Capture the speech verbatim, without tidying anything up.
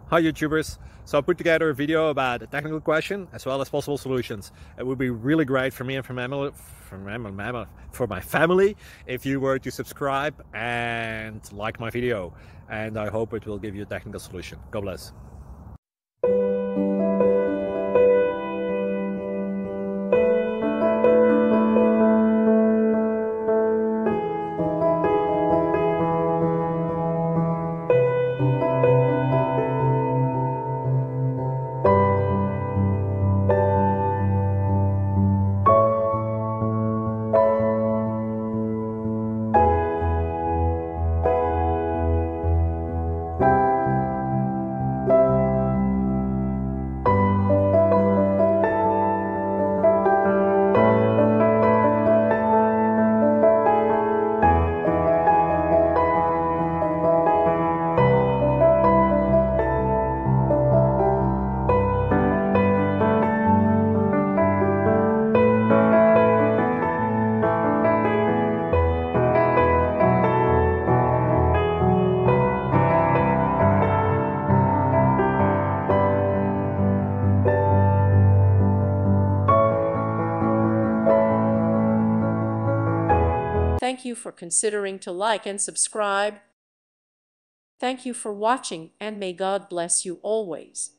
Hi YouTubers! So I put together a video about a technical question as well as possible solutions. It would be really great for me and for my family, for my, for my family if you were to subscribe and like my video, and I hope it will give you a technical solution. God bless. Thank you for considering to like and subscribe. Thank you for watching, and may God bless you always.